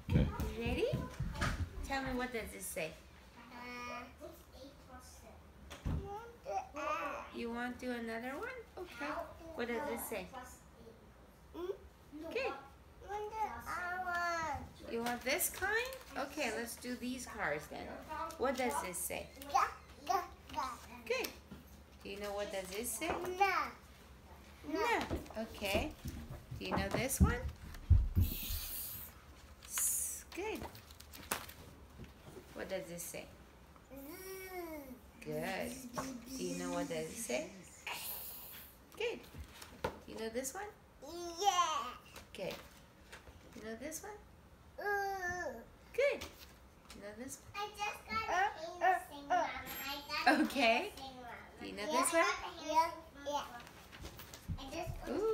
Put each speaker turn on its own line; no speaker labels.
Okay.
You ready? Tell me, what does it say? You want to do another one? Okay. What does it say? Okay. You want this kind? Okay, let's do these cars then. What does this say? Good. Do you know what does this say? No. Okay. Do you know this one? Good. What does this say? Good. Do you know what does it say? Good. Do you know this one?
Yeah.
Good. You know this one? Good. You know this one?
I just got a sing, Mama.
Okay. Do you know this one?
Yeah. I just